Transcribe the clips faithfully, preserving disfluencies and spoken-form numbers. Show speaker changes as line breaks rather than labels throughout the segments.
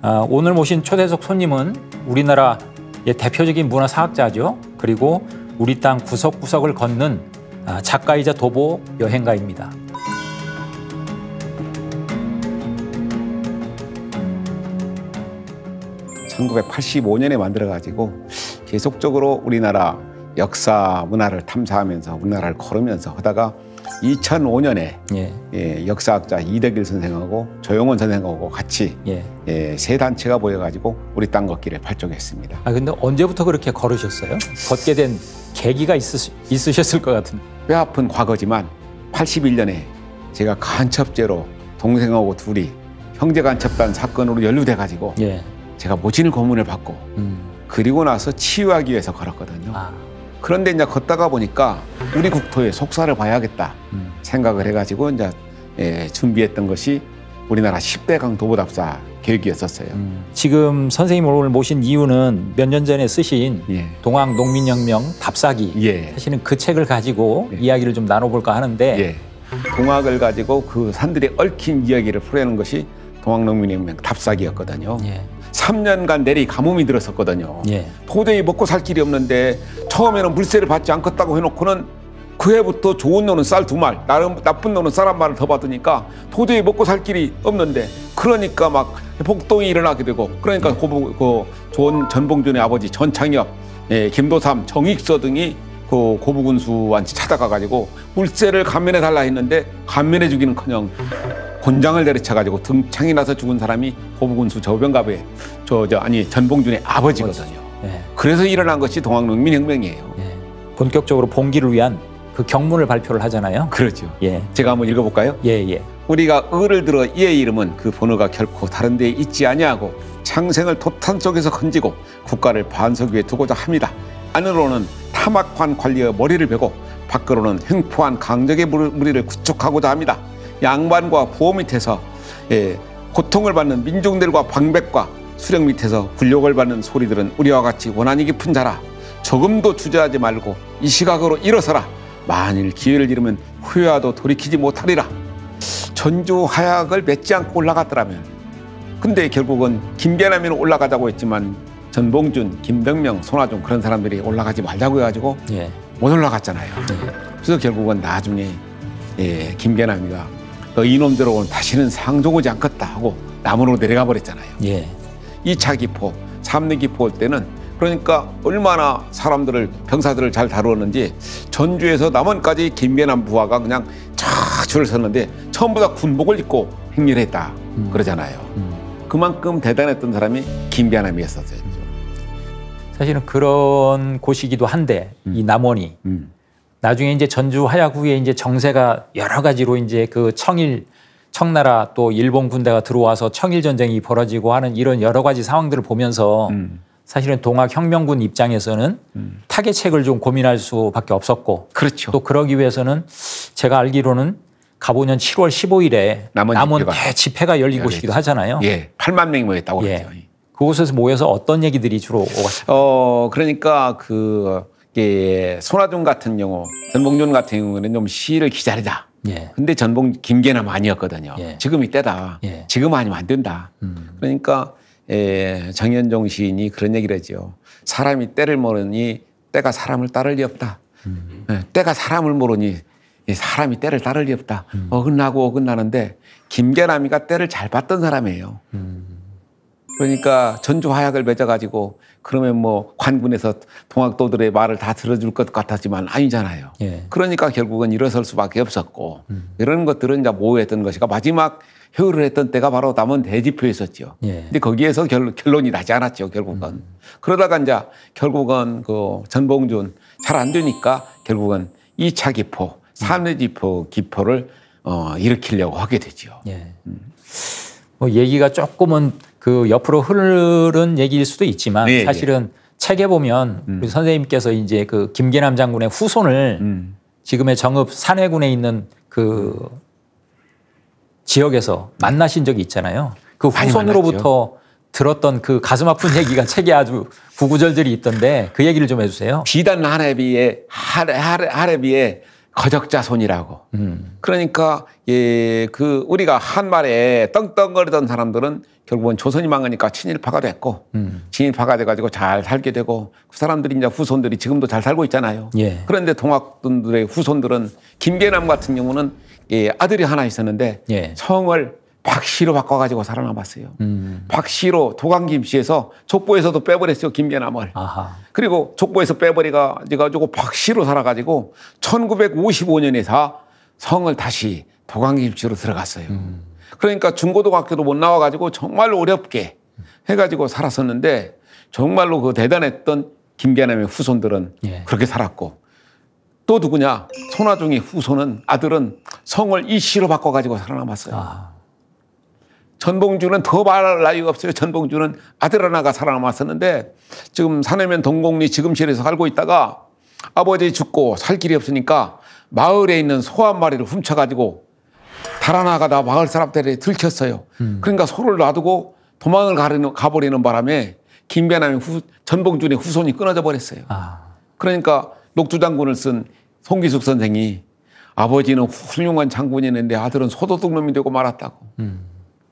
어, 오늘 모신 초대석 손님은 우리나라 대표적인 문화사학자죠. 그리고 우리 땅 구석구석을 걷는 작가이자 도보 여행가입니다.
천구백팔십오 년에 만들어가지고 계속적으로 우리나라 역사, 문화를 탐사하면서 우리나라를 걸으면서 하다가 이천오 년에 예. 예, 역사학자 이덕일 선생하고 조용원 선생하고 같이 예. 예, 세 단체가 모여가지고 우리 땅 걷기를 발족했습니다.
아 근데 언제부터 그렇게 걸으셨어요? 걷게 된 계기가 있으, 있으셨을 것 같은데.
뼈아픈 과거지만 팔십일 년에 제가 간첩죄로 동생하고 둘이 형제 간첩단 사건으로 연루돼가지고 예. 제가 모진 고문을 받고 음. 그리고 나서 치유하기 위해서 걸었거든요. 아. 그런데 이제 걷다가 보니까 우리 국토의 속사를 봐야겠다 음. 생각을 해가지고 이제 예, 준비했던 것이 우리나라 십 대강 도보답사 계획이었었어요. 음.
지금 선생님 오늘 모신 이유는 몇 년 전에 쓰신 예. 동학 농민혁명 답사기 예. 사실은 그 책을 가지고 예. 이야기를 좀 나눠볼까 하는데
예. 동학을 가지고 그 산들이 얽힌 이야기를 풀어내는 것이 동학 농민혁명 답사기였거든요. 예. 삼 년간 내리 가뭄이 들었었거든요. 예. 도저히 먹고 살 길이 없는데 처음에는 물세를 받지 않겠다고 해놓고는 그 해부터 좋은 노는 쌀 두 말, 나쁜 노는 쌀 한 말을 더 받으니까 도저히 먹고 살 길이 없는데 그러니까 막 폭동이 일어나게 되고 그러니까 예. 고부, 그 존 전봉준의 아버지 전창엽, 예, 김도삼, 정익서 등이 그 고부군수한테 찾아가가지고 물세를 감면해 달라 했는데 감면해 주기는커녕 곤장을 내리쳐가지고 등창이 나서 죽은 사람이 고부군수 저병갑의 저, 저 아니 전봉준의 아버지거든요. 네. 그래서 일어난 것이 동학농민혁명이에요. 네.
본격적으로 봉기를 위한 그 경문을 발표를 하잖아요.
그렇죠. 예. 제가 한번 읽어볼까요?
예, 예.
우리가 을을 들어 이의 이름은 그 번호가 결코 다른 데에 있지 아니하고 창생을 토탄 속에서 건지고 국가를 반석 위에 두고자 합니다. 안으로는 탐악한 관리의 머리를 베고 밖으로는 횡포한 강적의 무리를 구축하고자 합니다. 양반과 부호 밑에서 예, 고통을 받는 민중들과 방백과 수령 밑에서 굴욕을 받는 소리들은 우리와 같이 원한이 깊은 자라. 조금도 주저하지 말고 이 시각으로 일어서라. 만일 기회를 잃으면 후회와도 돌이키지 못하리라. 전주 하약을 맺지 않고 올라갔더라면 근데 결국은 김계남이는 올라가자고 했지만 전봉준, 김덕명, 손아종 그런 사람들이 올라가지 말자고 해가지고 예. 못 올라갔잖아요. 예. 그래서 결국은 나중에 예, 김계남이가 너 이놈들하고는 다시는 상종 오지 않겠다 하고 남원으로 내려가 버렸잖아요. 예. 이 차 기포, 삼 리 기포 올 때는 그러니까 얼마나 사람들을 병사들을 잘 다루었는지 전주에서 남원까지 김계남 부하가 그냥 쫙 줄을 섰는데 전부 다 군복을 입고 행렬을 했다 음. 그러잖아요. 음. 그만큼 대단했던 사람이 김계남이었었어요.
사실은 그런 곳이기도 한데 음. 이 남원이 음. 나중에 이제 전주 하약 후에 이제 정세가 여러 가지로 이제 그 청일, 청나라 또 일본 군대가 들어와서 청일 전쟁이 벌어지고 하는 이런 여러 가지 상황들을 보면서 음. 사실은 동학혁명군 입장에서는 음. 타개책을 좀 고민할 수밖에 없었고
그렇죠.
또 그러기 위해서는 제가 알기로는 가보년 칠월 십오일에 남원, 남원 대집회가 열린 곳이기도 하잖아요.
예, 팔만 명이 모였다고
예.
그러죠.
그곳에서 모여서 어떤 얘기들이 주로 오갔어요?
어, 그러니까 그 예, 손아종 같은 경우, 전봉준 같은 경우는 좀 시를 기다리자. 예. 근데 전봉 김계남 아니었거든요. 예. 지금이 때다. 예. 지금 아니면 안 된다. 음. 그러니까 예, 정현종 시인이 그런 얘기를 하죠. 사람이 때를 모르니 때가 사람을 따를 리 없다. 음. 예, 때가 사람을 모르니 사람이 때를 따를 리 없다. 음. 어긋나고 어긋나는데 김계남이가 때를 잘 봤던 사람이에요. 음. 그러니까 전주 하약을 맺어가지고 그러면 뭐 관군에서 동학도들의 말을 다 들어줄 것 같았지만 아니잖아요. 예. 그러니까 결국은 일어설 수밖에 없었고 음. 이런 것들은 이제 모호했던 것이가 마지막 회의를 했던 때가 바로 남원 대집회였었죠. 예. 근데 거기에서 결, 결론이 나지 않았죠. 결국은 음. 그러다가 이제 결국은 그 전봉준 잘 안 되니까 결국은 이 차 기포, 삼 리 기포 기포를 어, 일으키려고 하게 되죠.
예. 음. 뭐 얘기가 조금은 그 옆으로 흐르는 얘기일 수도 있지만 네, 사실은 네. 책에 보면 음. 우리 선생님께서 이제 그 김계남 장군의 후손을 음. 지금의 정읍 산해군에 있는 그 음. 지역에서 만나신 적이 있잖아요. 그 후손으로부터 들었던 그 가슴 아픈 얘기가 책에 아주 구구절절이 있던데 그 얘기를 좀 해주세요.
비단 하레비에 하레, 하레, 하레비에 거적자손이라고.
음.
그러니까 예, 그 우리가 한말에 떵떵거리던 사람들은 결국은 조선이 망하니까 친일파가 됐고
음.
친일파가 돼가지고 잘 살게 되고 그 사람들이 이제 후손들이 지금도 잘 살고 있잖아요.
예.
그런데 동학분들의 후손들은 김계남 같은 경우는 예, 아들이 하나 있었는데
예.
성을 박씨로 바꿔가지고 살아남았어요.
음.
박씨로 도강김씨에서 족보에서도 빼버렸어요. 김계남을.
아하. 그리고
족보에서 빼버리가 가지고 박씨로 살아가지고 천구백오십오 년에서 성을 다시 도강김씨로 들어갔어요.
음.
그러니까 중고등학교도 못 나와가지고 정말 어렵게 해가지고 살았었는데 정말로 그 대단했던 김계남의 후손들은
예. 그렇게
그렇게 살았고 또 누구냐? 손아중의 후손은 아들은 성을 이씨로 바꿔가지고 살아남았어요.
아.
전봉주는 더 말할 나이가 없어요. 전봉주는 아들 하나가 살아남았었는데 지금 사내면 동곡리 지금실에서 살고 있다가 아버지 죽고 살 길이 없으니까 마을에 있는 소 한 마리를 훔쳐가지고 달아나가다 마을 사람들이 들켰어요. 음. 그러니까 소를 놔두고 도망을 가버리는, 가버리는 바람에 김계남의 후, 전봉준의 후손이 끊어져 버렸어요.
아.
그러니까 녹두장군을 쓴 송기숙 선생이 아버지는 훌륭한 장군이었는데 아들은 소도둑놈이 되고 말았다고.
음.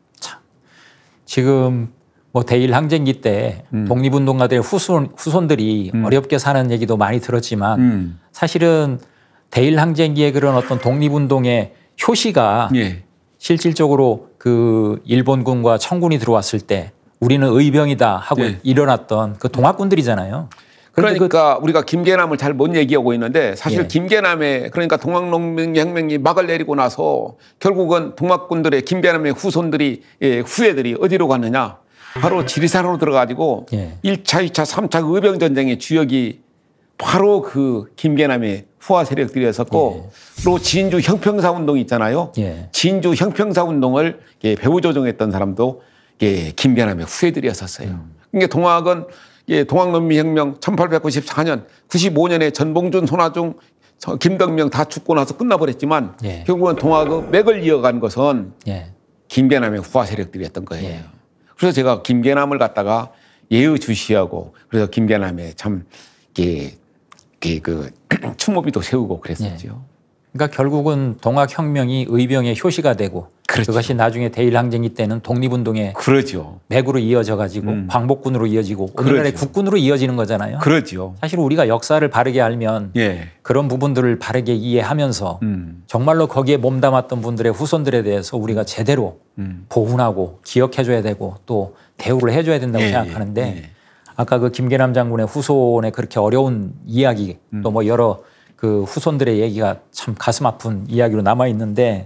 지금 뭐 대일 항쟁기 때 음. 독립운동가들의 후손, 후손들이 음. 어렵게 사는 얘기도 많이 들었지만 음. 사실은 대일 항쟁기의 그런 어떤 독립운동의 효시가 예. 실질적으로 그 일본군과 청군이 들어왔을 때 우리는 의병이다 하고 예. 일어났던 그 동학군들이잖아요.
그러니까 그 우리가 김계남을 잘 못 얘기하고 있는데 사실 예. 김계남의 그러니까 동학농민혁명이 막을 내리고 나서 결국은 동학군들의 김계남의 후손들이 예, 후예들이 어디로 갔느냐 바로 지리산으로 들어가지고 예. 일 차, 이 차, 삼 차 의병전쟁의 주역이 바로 그 김계남의 후화 세력들이었었고 예. 그리고 진주 형평사운동이 있잖아요. 예. 진주 형평사운동을 예, 배후 조종했던 사람도 예, 김계남의 후예들이었었어요. 음. 그러니까 동학은 예, 동학농민혁명 천팔백구십사 년, 구십오 년에 전봉준, 손아중, 김덕명 다 죽고 나서 끝나버렸지만 예. 결국은 동학의 맥을 이어간 것은 예. 김계남의 후화 세력들이었던 거예요. 예. 그래서 제가 김계남을 갖다가 예의주시하고 그래서 김계남의 참 예, 예, 그 추모비도 세우고 그랬었죠.
예. 그러니까 결국은 동학혁명이 의병의 효시가 되고 그렇죠. 그것이 나중에 대일항쟁기 때는 독립운동의
그러죠.
맥으로 이어져 가지고 음. 광복군으로 이어지고 오늘날의 그렇죠. 국군으로 이어지는 거잖아요.
그렇죠.
사실 우리가 역사를 바르게 알면 예. 그런 부분들을 바르게 이해하면서 음. 정말로 거기에 몸담았던 분들의 후손들에 대해서 우리가 제대로 음. 보훈하고 기억해줘야 되고 또 대우를 해줘야 된다고 예. 생각하는데 예. 아까 그 김계남 장군의 후손의 그렇게 어려운 이야기 음. 또 뭐 여러 그 후손들의 얘기가 참 가슴 아픈 이야기로 남아 있는데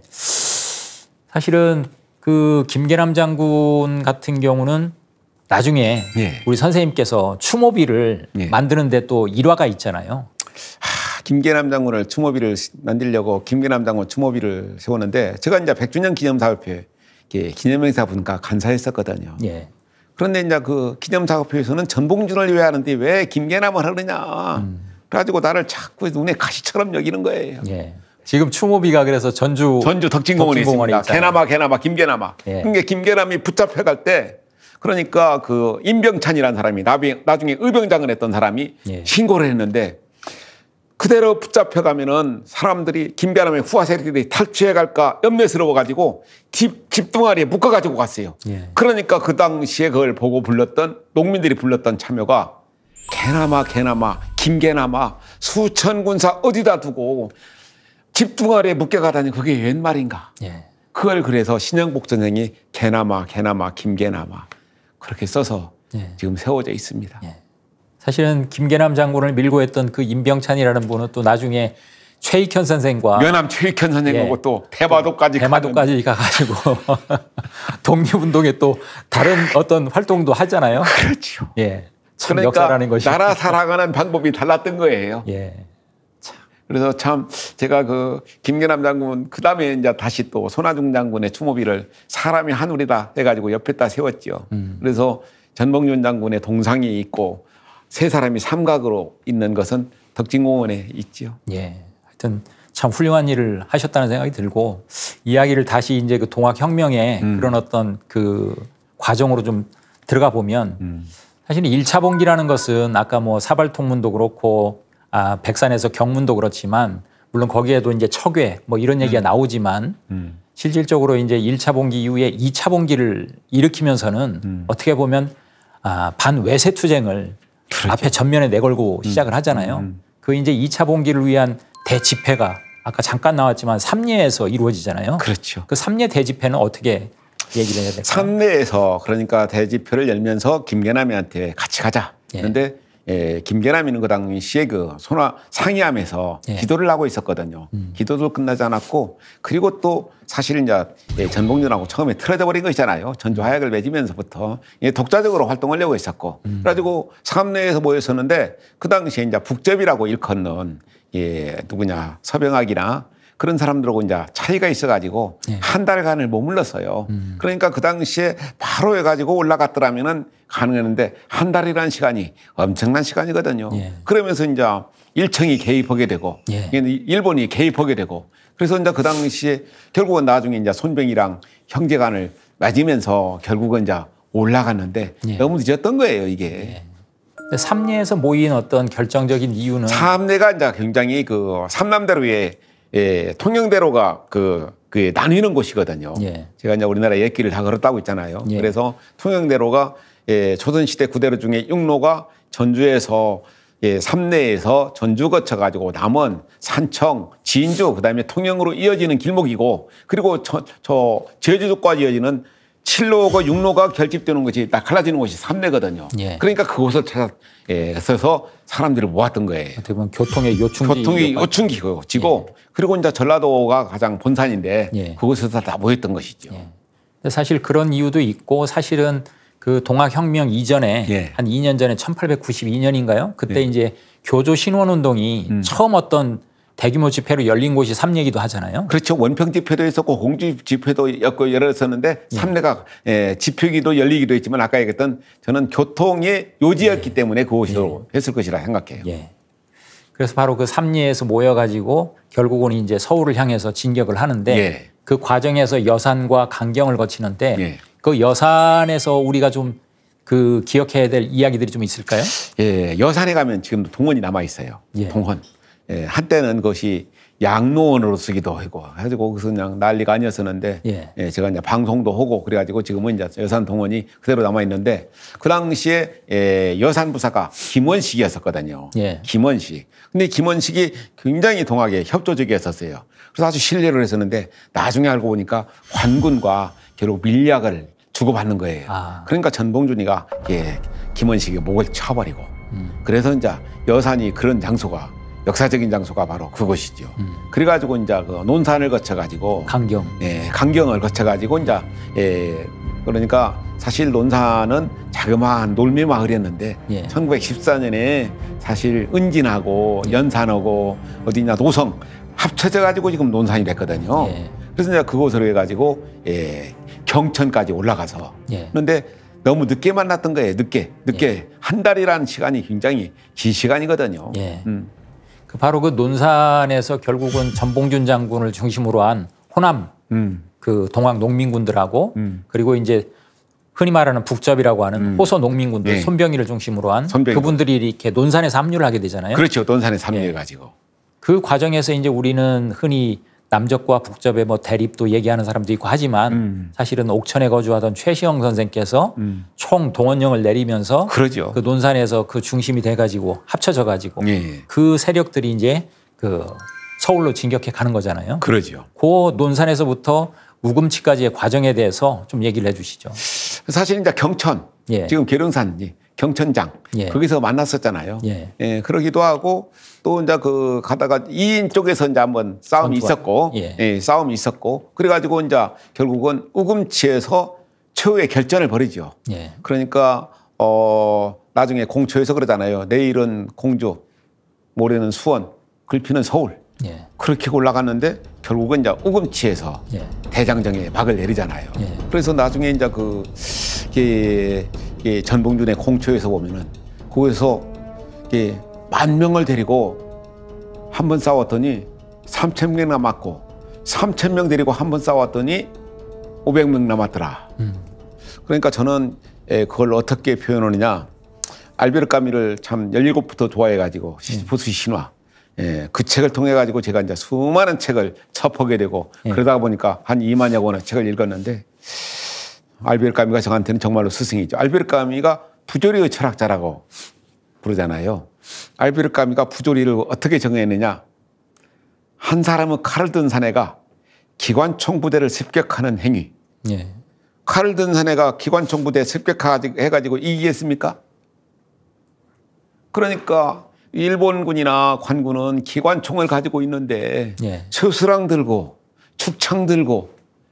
사실은 그 김계남 장군 같은 경우는 나중에 예. 우리 선생님께서 추모비를 예. 만드는데 또 일화가 있잖아요.
하, 김계남 장군을 추모비를 만들려고 김계남 장군 추모비를 세웠는데 제가 이제 백 주년 기념사업회 기념행사 분과 간사했었거든요. 예. 그런데 이제 그 기념사업회에서는 전봉준을 왜 하는데 왜 김계남을 하느냐. 음. 그래가지고 나를 자꾸 눈에 가시처럼 여기는 거예요.
예. 지금 추모비가 그래서 전주
전주 덕진공원에 있습니다. 개나마 개나마 김계나마. 예. 그러니까 김계남이 붙잡혀갈 때 그러니까 그 임병찬이라는 사람이 나중에 의병장을 했던 사람이 예. 신고를 했는데 그대로 붙잡혀가면은 사람들이 김계남의 후화 세력들이 탈취해갈까 염려스러워가지고 집, 집둥아리에 묶어가지고 갔어요. 예. 그러니까 그 당시에 그걸 보고 불렀던 농민들이 불렀던 참여가 개나마 개나마 김계나마 수천 군사 어디다 두고 집둥아리에 묶여가다니 그게 웬 말인가. 예. 그걸 그래서 신영복 선생이 개나마 개나마 김계나마 그렇게 써서 예. 지금 세워져 있습니다. 예.
사실은 김계남 장군을 밀고 했던 그 임병찬이라는 분은 또 나중에 최익현 선생과
면함 최익현 선생하고 예. 또 대마도까지
대마도까지 가가지고 독립운동에 또 다른 어떤 활동도 하잖아요.
그렇죠.
예.
그러니까 역사라는 것이. 나라 살아가는 방법이 달랐던 거예요.
예.
참. 그래서 참 제가 그 김계남 장군 그 다음에 이제 다시 또 손아중 장군의 추모비를 사람이 한우리다 해가지고 옆에다 세웠죠. 음. 그래서 전봉준 장군의 동상이 있고 세 사람이 삼각으로 있는 것은 덕진공원에 있죠.
예. 하여튼 참 훌륭한 일을 하셨다는 생각이 들고 이야기를 다시 이제 그 동학혁명의 음. 그런 어떤 그 과정으로 좀 들어가 보면. 음. 사실 일 차 봉기라는 것은 아까 뭐 사발통문도 그렇고 아, 백산에서 경문도 그렇지만 물론 거기에도 이제 척외 뭐 이런 얘기가 음. 나오지만 음. 실질적으로 이제 일 차 봉기 이후에 이 차 봉기를 일으키면서는 음. 어떻게 보면 아, 반외세 투쟁을 그렇죠. 앞에 전면에 내걸고 음. 시작을 하잖아요. 음. 그 이제 이 차 봉기를 위한 대집회가 아까 잠깐 나왔지만 삼례에서 이루어지잖아요.
그렇죠.
그 삼례 대집회는 어떻게 얘기를 해야 될까요?
삼례에서 그러니까 대집회를 열면서 김계남이한테 같이 가자.
예.
그런데 예, 김계남이는 그 당시에 그 소나 상의하면서 예. 기도를 하고 있었거든요. 음. 기도도 끝나지 않았고 그리고 또 사실 이제 예, 전봉준하고 처음에 틀어져 버린 것이잖아요. 전주 화약을 맺으면서부터 예, 독자적으로 활동하려고 했었고 음. 그래가지고 삼례에서 모였었는데 그 당시에 이제 북접이라고 일컫는 예, 누구냐 서병학이나 그런 사람들하고 이제 차이가 있어가지고 예. 한 달간을 머물렀어요. 음. 그러니까 그 당시에 바로 해가지고 올라갔더라면은 가능했는데 한 달이라는 시간이 엄청난 시간이거든요. 예. 그러면서 이제 일청이 개입하게 되고 예. 일본이 개입하게 되고 그래서 이제 그 당시에 결국은 나중에 이제 손병이랑 형제간을 맺으면서 결국은 이제 올라갔는데 예. 너무 늦었던 거예요, 이게.
예. 삼례에서 모인 어떤 결정적인 이유는
삼례가 이제 굉장히 그 삼남대로의 예, 통영대로가 그, 그 나뉘는 곳이거든요. 예. 제가 이제 우리나라 옛길을 다 걸었다고 있잖아요. 예. 그래서 통영대로가 예, 조선시대 구대로 중에 육로가 전주에서 예, 삼내에서 전주 거쳐가지고 남원, 산청, 진주, 그 다음에 통영으로 이어지는 길목이고 그리고 저, 저 제주도까지 이어지는 칠로가 육로가 결집되는 것이 딱 갈라지는 곳이 삼내거든요. 예. 그러니까 그곳을 찾아서 예, 사람들을 모았던 거예요.
어떻게 보면 교통의 요충지.
교통의 요충지고 지고 예. 그리고 이제 전라도가 가장 본산인데 예. 그곳에서 다 모였던 것이죠. 예.
근데 사실 그런 이유도 있고 사실은 그 동학혁명 이전에 예. 한 이 년 전에 천팔백구십이 년인가요? 그때 예. 이제 교조 신원운동이 음. 처음 어떤 대규모 집회로 열린 곳이 삼례이기도 하잖아요.
그렇죠. 원평 집회도 있었고 공주 집회도 였고 열렸었는데 예. 삼례가 예, 집회기도 열리기도 했지만 아까 얘기했던 저는 교통의 요지였기 예. 때문에 그곳으로 예. 했을 것이라 생각해요. 예.
그래서 바로 그 삼례에서 모여가지고 결국은 이제 서울을 향해서 진격을 하는데 예. 그 과정에서 여산과 강경을 거치는데 예. 그 여산에서 우리가 좀 그 기억해야 될 이야기들이 좀 있을까요?
예, 여산에 가면 지금도 동원이 남아 있어요. 예. 동원. 예, 한때는 그것이 양로원으로 쓰기도 하고 해가지고 거기서 그냥 난리가 아니었었는데 예. 예, 제가 이제 방송도 하고 그래가지고 지금은 이제 여산 동원이 그대로 남아 있는데 그 당시에 예, 여산 부사가 김원식이었었거든요. 예. 김원식. 근데 김원식이 굉장히 동학에 협조적이었었어요. 그래서 아주 신뢰를 했었는데 나중에 알고 보니까 관군과 결국 밀약을 주고받는 거예요. 아. 그러니까 전봉준이가 예, 김원식의 목을 쳐버리고 음. 그래서 이제 여산이 그런 장소가 역사적인 장소가 바로 그곳이죠. 음. 그래가지고 이제 그 논산을 거쳐가지고
강경,
예, 강경을 거쳐가지고 이제 예, 그러니까 사실 논산은 자그마한 놀미 마을이었는데 예. 천구백십사 년에 사실 은진하고 예. 연산하고 어디냐 노성 합쳐져 가지고 지금 논산이 됐거든요. 예. 그래서 이제 그곳으로 해가지고 예, 경천까지 올라가서 예. 그런데 너무 늦게 만났던 거예요. 늦게 늦게 예. 한 달이라는 시간이 굉장히 긴 시간이거든요.
예. 음. 그 바로 그 논산에서 결국은 전봉준 장군을 중심으로 한 호남 음. 그 동학 농민군들하고 음. 그리고 이제 흔히 말하는 북접이라고 하는 음. 호소 농민군들 네. 손병희를 중심으로 한 손병희. 그분들이 이렇게 논산에서 합류를 하게 되잖아요.
그렇죠. 논산에 합류해 가지고 예.
그 과정에서 이제 우리는 흔히 남접과 북접의 뭐 대립도 얘기하는 사람도 있고 하지만 음. 사실은 옥천에 거주하던 최시영 선생께서 음. 총 동원령을 내리면서
그러죠.
그 논산에서 그 중심이 돼가지고 합쳐져 가지고
예.
그 세력들이 이제 그 서울로 진격해 가는 거잖아요.
그러죠.
그 논산에서부터 우금치까지의 과정에 대해서 좀 얘기를 해주시죠.
사실 이제 경천 예. 지금 계룡산 경천장 예. 거기서 만났었잖아요. 예. 예, 그러기도 하고 또 이제 그 가다가 이인 쪽에서 이제 한번 싸움이 전투가. 있었고, 예. 예, 싸움이 있었고, 그래가지고 이제 결국은 우금치에서 최후의 결전을 벌이죠. 예. 그러니까 어 나중에 공초에서 그러잖아요. 내일은 공주, 모레는 수원, 글피는 서울. 예. 그렇게 올라갔는데 결국은 이제 우금치에서 예. 대장정에 막을 내리잖아요. 예. 그래서 나중에 이제 그 예, 예, 전봉준의 공초에서 보면은 거기서 예, 만 명을 데리고 한 번 싸웠더니 삼천 명 남았고 삼천 명 데리고 한 번 싸웠더니 오백 명 남았더라. 음. 그러니까 저는 예, 그걸 어떻게 표현하느냐. 알베르 까미를 참 열일곱부터 좋아해가지고 시시포스 신화. 예, 그 책을 통해 가지고 제가 이제 수많은 책을 접하게 되고
예.
그러다 보니까 한 이만여 권의 책을 읽었는데 알베르 까미가 저한테는 정말로 스승이죠. 알베르 까미가 부조리의 철학자라고 부르잖아요. 알베르 까미가 부조리를 어떻게 정했느냐. 한 사람은 칼을 든 사내가 기관총 부대를 습격하는 행위.
예.
칼을 든 사내가 기관총 부대 습격해가지고 이기겠습니까? 그러니까 일본군이나 관군은 기관총을 가지고 있는데
예.
수수랑 들고 축창 들고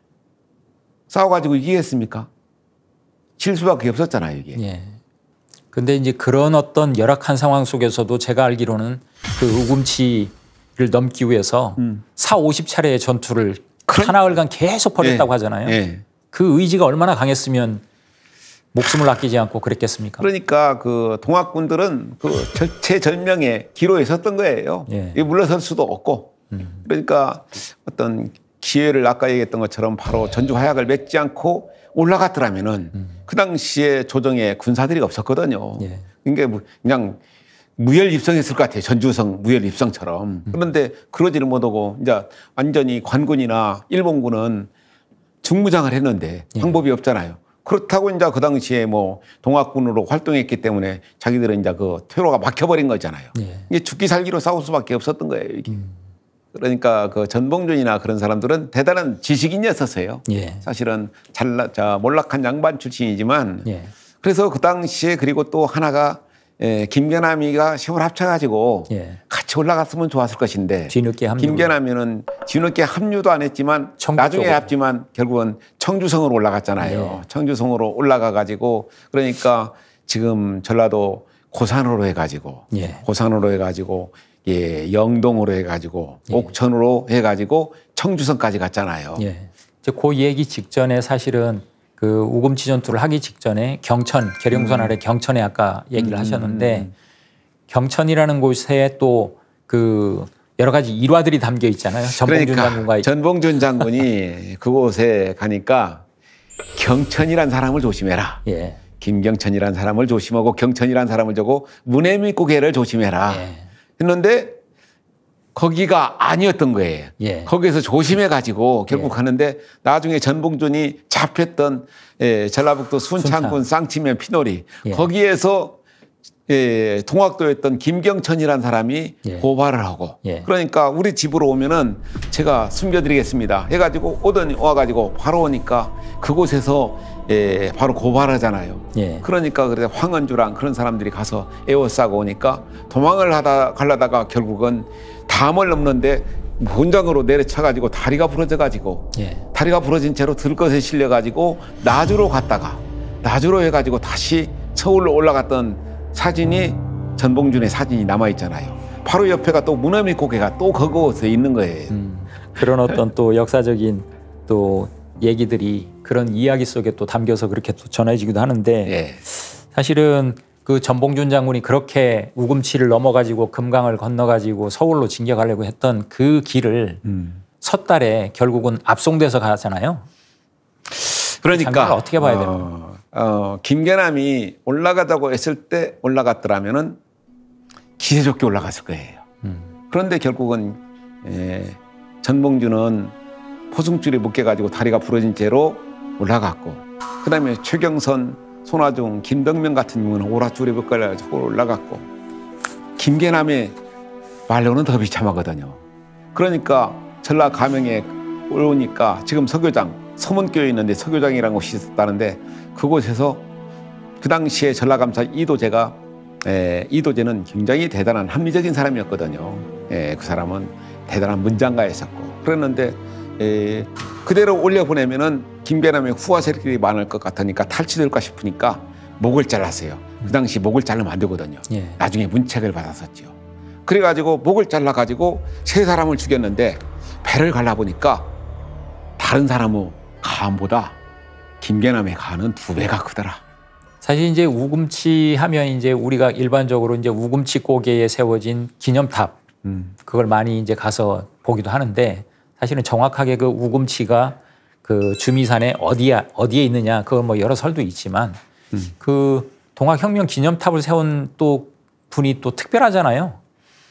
싸워가지고 이기겠습니까? 질 수밖에 없었잖아요, 이게.
예. 근데 이제 그런 어떤 열악한 상황 속에서도 제가 알기로는 그 우금치를 넘기 위해서
음.
사오십 차례의 전투를
그런-
하나흘간 계속 벌였다고
예.
하잖아요.
예.
그 의지가 얼마나 강했으면 목숨을 아끼지 않고 그랬겠습니까?
그러니까 그 동학군들은 그 절체절명의 기로에 섰던 거예요.
예.
이 물러설 수도 없고. 그러니까 어떤 기회를 아까 얘기했던 것처럼 바로 전주 화약을 맺지 않고 올라갔더라면은 그 당시에 조정에 군사들이 없었거든요.
예.
그러니까 뭐 그냥 무혈 입성했을 것 같아요. 전주성 무혈 입성처럼. 그런데 그러지를 못하고 이제 완전히 관군이나 일본군은 중무장을 했는데 방법이 없잖아요. 그렇다고 이제 그 당시에 뭐 동학군으로 활동했기 때문에 자기들은 이제 그 퇴로가 막혀버린 거잖아요.
예.
이게 죽기 살기로 싸울 수밖에 없었던 거예요. 이게. 그러니까 그 전봉준이나 그런 사람들은 대단한 지식인이었었어요.
예.
사실은 잘나, 자, 몰락한 양반 출신이지만
예.
그래서 그 당시에 그리고 또 하나가 예, 김계남이가 힘을 합쳐가지고
예.
같이 올라갔으면 좋았을 것인데
뒤늦게 합류.
김계남이는 뒤늦게 합류도 안 했지만
청주
나중에
쪽으로.
합지만 결국은 청주성으로 올라갔잖아요.
예.
청주성으로 올라가가지고 그러니까 지금 전라도 고산으로 해가지고
예.
고산으로 해가지고 예, 영동으로 해가지고
예.
옥천으로 해가지고 청주성까지 갔잖아요.
예. 이제 그 얘기 직전에 사실은 그 우금치 전투를 하기 직전에 경천, 계룡선 아래 경천에 아까 얘기를
음.
하셨는데 경천이라는 곳에 또 그 여러 가지 일화들이 담겨 있잖아요. 전봉준
그러니까
장군과
전봉준 장군이 그곳에 가니까 경천이란 사람을 조심해라.
예.
김경천이란 사람을 조심하고 경천이란 사람을 저고 문해 믿고개를 조심해라.
예.
했는데 거기가 아니었던 거예요.
예.
거기에서 조심해 가지고 결국
예.
가는데 나중에 전봉준이 잡혔던 예, 전라북도 순창군
순창.
쌍치면 피놀이
예.
거기에서 예, 동학도였던 김경천이라는 사람이
예.
고발을 하고
예.
그러니까 우리 집으로 오면은 제가 숨겨드리겠습니다 해가지고 오더니 와가지고 바로 오니까 그곳에서 예, 바로 고발하잖아요.
예.
그러니까 그래 황은주랑 그런 사람들이 가서 에워싸고 오니까 도망을 하다 가려다가 결국은 담을 넘는데 곤장으로 내려쳐가지고 다리가 부러져가지고
예.
다리가 부러진 채로 들것에 실려가지고 나주로 갔다가 나주로 해가지고 다시 서울로 올라갔던 사진이 전봉준의 사진이 남아있잖아요. 바로 옆에가 또 문어미 고개가 또 그곳에 있는 거예요.
음, 그런 어떤 또 역사적인 또 얘기들이 그런 이야기 속에 또 담겨서 그렇게 또 전해지기도 하는데
예.
사실은 그 전봉준 장군이 그렇게 우금치를 넘어가지고 금강을 건너가지고 서울로 진격하려고 했던 그 길을
음.
섣달에 결국은 압송돼서 가잖아요.
그러니까
장면을 어떻게 봐야 되나?
어, 어, 김계남이 올라가자고 했을 때 올라갔더라면은 기세 좋게 올라갔을 거예요.
음.
그런데 결국은 예, 전봉준은 포승줄에 묶여가지고 다리가 부러진 채로 올라갔고, 그다음에 최경선, 손아중, 김덕명 같은 경우는 오랏줄에 묶여가지고 올라갔고, 김계남의 말로는 더 비참하거든요. 그러니까 전라 가명에 오니까 지금 서교장, 서문교에 있는데 서교장이라는 곳이 있었다는데 그곳에서 그 당시에 전라감사 이도재가 에, 이도재는 굉장히 대단한 합리적인 사람이었거든요. 에, 그 사람은 대단한 문장가였었고 그랬는데 에, 그대로 올려보내면은 김계남의 후화 세력들이 많을 것 같으니까 탈취될까 싶으니까 목을 잘랐어요. 그 당시 목을 자르면 안 되거든요.
예.
나중에 문책을 받았었죠. 그래가지고 목을 잘라가지고 세 사람을 죽였는데 배를 갈라보니까 다른 사람의 간보다 김계남의 간은 두 배가 크더라.
사실 이제 우금치 하면 이제 우리가 일반적으로 이제 우금치 고개에 세워진 기념탑
음.
그걸 많이 이제 가서 보기도 하는데 사실은 정확하게 그 우금치가 그 주미산에 어디야 어디에 있느냐 그건 뭐 여러 설도 있지만 음. 그 동학혁명 기념탑을 세운 또 분이 또 특별하잖아요.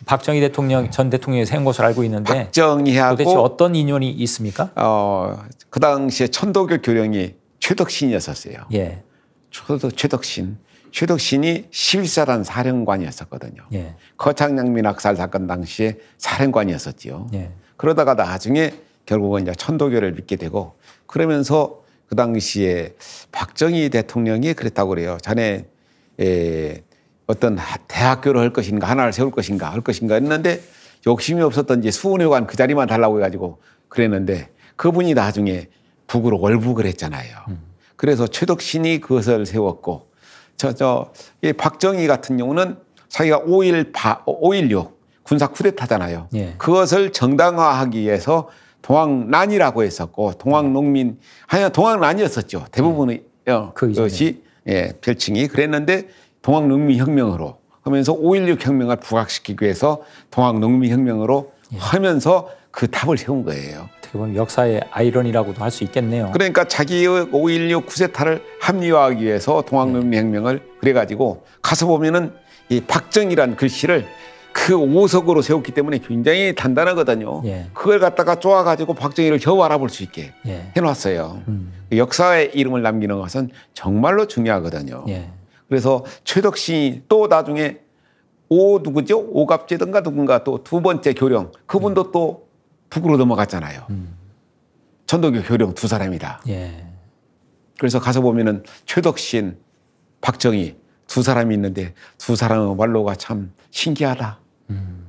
박정희 대통령 전 대통령이 세운 것으로 알고 있는데
박정희하고
도대체 어떤 인연이 있습니까?
어, 그 당시에 천도교 교령이 최덕신이었었어요.
예.
최덕, 최덕신. 최덕신이 십일 사단 사령관이었었거든요.
예.
거창양민 학살 사건 당시에 사령관이었었지요.
예.
그러다가 나중에 결국은 이제 천도교를 믿게 되고 그러면서 그 당시에 박정희 대통령이 그랬다고 그래요. 자네 에, 어떤 대학교를 할 것인가 하나를 세울 것인가 할 것인가 했는데 욕심이 없었던지 수훈회관 그 자리만 달라고 해가지고 그랬는데 그분이 나중에 북으로 월북을 했잖아요. 음. 그래서 최덕신이 그것을 세웠고 저, 저, 이 박정희 같은 경우는 자기가 오일육 군사 쿠데타잖아요. 예. 그것을 정당화하기 위해서 동학난이라고 했었고 동학농민, 아니 동학난이었었죠. 대부분의 예. 그 것이 예, 별칭이 그랬는데 동학농민혁명으로 하면서 오일육 혁명을 부각시키기 위해서 동학농민혁명으로 예. 하면서 그 탑을 세운 거예요.
어떻게 보면 역사의 아이러니라고도 할 수 있겠네요.
그러니까 자기의 오일육 쿠데타를 합리화하기 위해서 동학농민혁명을 예. 그래가지고 가서 보면은 이 박정희란 글씨를 그 오석으로 세웠기 때문에 굉장히 단단하거든요. 예. 그걸 갖다가 쪼아가지고 박정희를 겨우 알아볼 수 있게 예. 해놨어요. 음. 역사의 이름을 남기는 것은 정말로 중요하거든요. 예. 그래서 최덕신이 또 나중에 오 누구죠? 오갑재든가 누군가 또 두 번째 교령 그분도 음. 또 북으로 넘어갔잖아요. 음. 천도교 교령 두 사람이다. 예. 그래서 가서 보면은 최덕신, 박정희 두 사람이 있는데 두 사람의 말로가 참 신기하다. 음.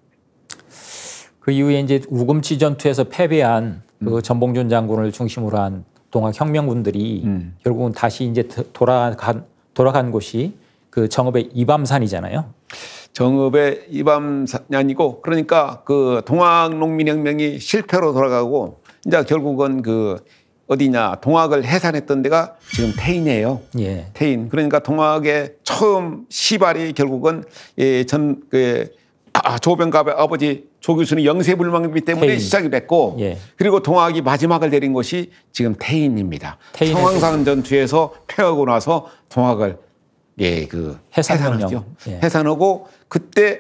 그 이후에 이제 우금치 전투에서 패배한 그 음. 전봉준 장군을 중심으로 한 동학혁명군들이 음. 결국은 다시 이제 돌아간 돌아간 곳이 그 정읍의 이밤산이잖아요.
정읍의 이밤산이 아니고 그러니까 그 동학농민혁명이 실패로 돌아가고 이제 결국은 그 어디냐 동학을 해산했던 데가 지금 태인이에요. 예. 태인. 그러니까 동학의 처음 시발이 결국은 예, 전 그 아, 조병갑의 아버지 조규순이 영세불망비 때문에 태인. 시작이 됐고 예. 그리고 동학이 마지막을 내린 곳이 지금 태인입니다. 성황산 전투에서 패하고 나서 동학을 예, 그 해산하죠. 예. 해산하고 그때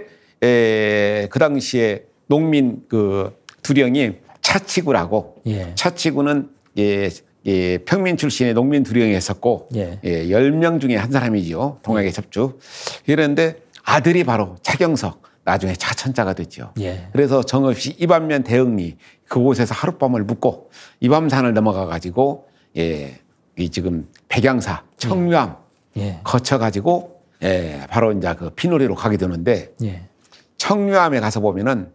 에, 그 당시에 농민 그 두령이 차치구라고 예. 차치구는 예, 예, 평민 출신의 농민 두령이 했었고 예. 예, 열 명 중에 한 사람이죠. 동학의 첩주. 이랬는데 아들이 바로 차경석 나중에 차천자가 됐죠. 예. 그래서 정읍시 이밤면 대흥리 그곳에서 하룻밤을 묵고 이밤산을 넘어가 가지고 예, 이 지금 백양사 청류암 예. 거쳐 가지고 예, 바로 이제 그 피놀이로 가게 되는데 예. 청류암에 가서 보면은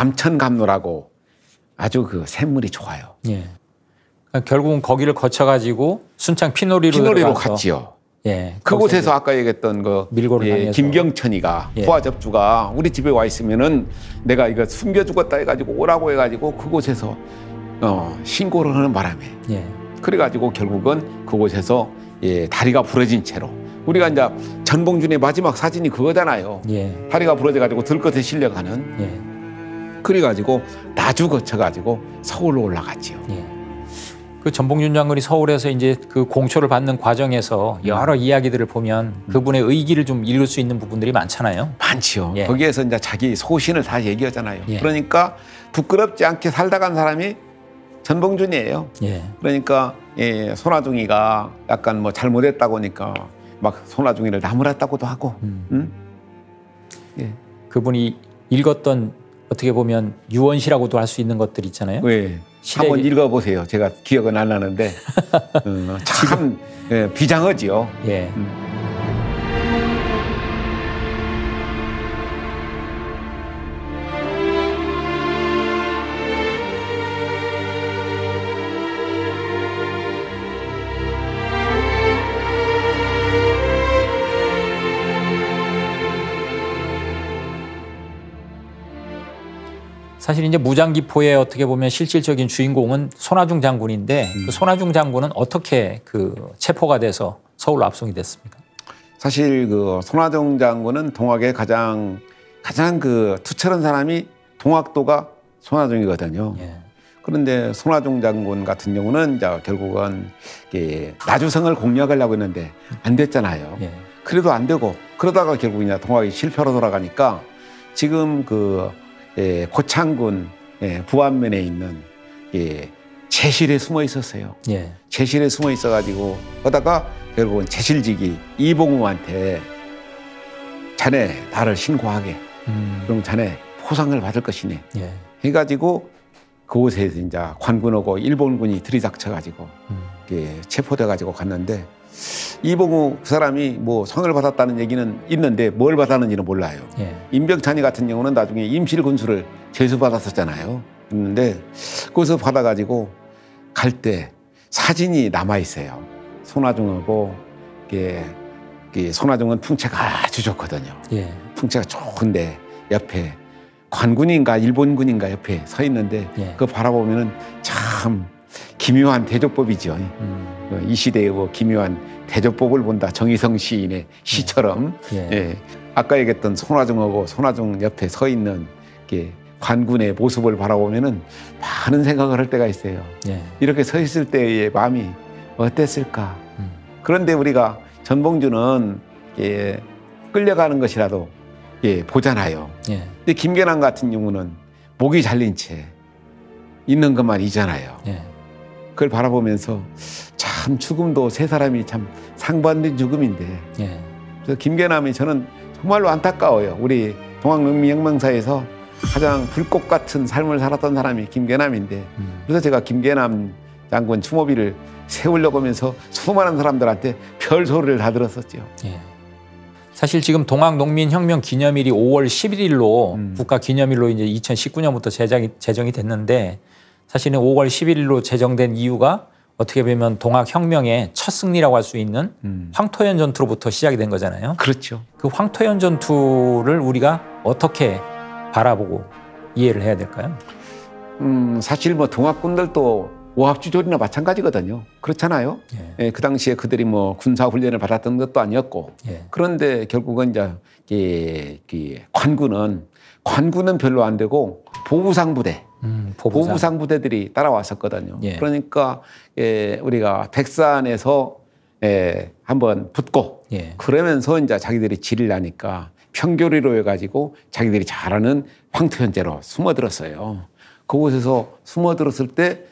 남천감로라고 아주 그 샘물이 좋아요.
예. 그러니까 결국은 거기를 거쳐 가지고 순창 피놀이로
피놀이로 갔지요. 예, 그곳에서 아까 얘기했던 그 예, 김경천이가 예. 포화 접주가 우리 집에 와 있으면은 내가 이거 숨겨 죽었다 해가지고 오라고 해가지고 그곳에서 어, 신고를 하는 바람에 예. 그래가지고 결국은 그곳에서 예, 다리가 부러진 채로 우리가 이제 전봉준의 마지막 사진이 그거잖아요. 예. 다리가 부러져가지고 들것에 실려가는. 예. 그래가지고 나주 거쳐가지고 서울로 올라갔지요. 예.
그 전봉준 장군이 서울에서 이제 그 공초를 받는 과정에서 여러 음. 이야기들을 보면 그분의 의기를 좀 읽을 수 있는 부분들이 많잖아요.
많지요. 예. 거기에서 이제 자기 소신을 다 얘기하잖아요. 예. 그러니까 부끄럽지 않게 살다 간 사람이 전봉준이에요. 예. 그러니까 예, 손아둥이가 약간 뭐 잘못했다고 하니까 막 손아둥이를 나무랐다고도 하고. 음. 응?
예. 그분이 읽었던 어떻게 보면 유언시라고도 할 수 있는 것들 있잖아요.
네. 한번 읽어보세요. 제가 기억은 안 나는데 어, 참 예, 비장하지요. 예. 음.
사실 이제 무장기포의 어떻게 보면 실질적인 주인공은 손아중 장군인데 음. 그 손아중 장군은 어떻게 그 체포가 돼서 서울로 압송이 됐습니까?
사실 그 손아중 장군은 동학의 가장 가장 그 투철한 사람이 동학도가 손아중이거든요. 예. 그런데 손아중 장군 같은 경우는 이제 결국은 나주성을 공략하려고 했는데 안 됐잖아요. 예. 그래도 안 되고 그러다가 결국 이제 동학이 실패로 돌아가니까 지금 그 예, 고창군 예, 부안면에 있는 예, 제실에 숨어 있었어요.
예.
제실에 숨어 있어가지고 하다가 결국은 제실직이 이봉우한테 자네 나를 신고하게. 음. 그럼 자네 포상을 받을 것이네. 예. 해가지고 그곳에서 이제 관군하고 일본군이 들이닥쳐가지고 음. 예, 체포돼가지고 갔는데 이봉우 그 사람이 뭐 상을 받았다는 얘기는 있는데 뭘 받았는지는 몰라요. 예. 임병찬이 같은 경우는 나중에 임실군수를 제수받았었잖아요. 있는데 거기서 받아가지고 갈 때 사진이 남아 있어요. 손아중하고 이게, 이게 손아중은 풍채가 아주 좋거든요. 예. 풍채가 좋은데 옆에 관군인가 일본군인가 옆에 서 있는데 예. 그거 바라보면은 참 기묘한 대조법이죠. 음. 이 시대의 뭐 기묘한 대조법을 본다. 정희성 시인의 시처럼. 예. 예. 아까 얘기했던 손아중하고 손아중 옆에 서 있는 게 관군의 모습을 바라보면은 많은 생각을 할 때가 있어요. 예. 이렇게 서 있을 때의 마음이 어땠을까? 음. 그런데 우리가 전봉주는 예, 끌려가는 것이라도 예, 보잖아요. 예. 근데 김계남 같은 경우는 목이 잘린 채 있는 것만 이잖아요. 예. 그걸 바라보면서 참 죽음도 세 사람이 참 상반된 죽음인데 예. 그래서 김계남이 저는 정말로 안타까워요. 우리 동학농민혁명사에서 가장 불꽃 같은 삶을 살았던 사람이 김계남인데 음. 그래서 제가 김계남 장군 추모비를 세우려고 하면서 수많은 사람들한테 별 소리를 다 들었었죠. 예.
사실 지금 동학농민혁명 기념일이 오월 십일일로 음. 국가기념일로 이제 이천십구 년부터 제정이, 제정이 됐는데 사실은 오월 십일일로 제정된 이유가 어떻게 보면 동학혁명의 첫 승리라고 할 수 있는 음. 황토현 전투로부터 시작이 된 거잖아요.
그렇죠.
그 황토현 전투를 우리가 어떻게 바라보고 이해를 해야 될까요?
음, 사실 뭐 동학군들도 오합지졸이나 마찬가지거든요. 그렇잖아요. 예. 예, 그 당시에 그들이 뭐 군사 훈련을 받았던 것도 아니었고 예. 그런데 결국은 이제 이, 이 관군은 관군은 별로 안 되고 보부상부대, 음, 보부상. 보부상부대들이 따라왔었거든요. 예. 그러니까 예, 우리가 백산에서 예, 한번 붙고 예. 그러면서 이제 자기들이 지를 나니까 평교리로 해가지고 자기들이 잘하는 황토현재로 숨어들었어요. 그곳에서 숨어들었을 때